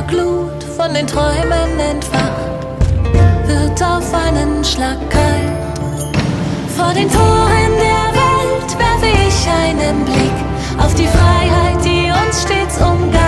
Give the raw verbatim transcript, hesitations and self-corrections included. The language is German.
zur Glut von den Träumen entfacht, wird auf einen Schlag kalt. Vor den Toren der Welt werfe ich einen Blick auf die Freiheit, die uns stets umgarnt.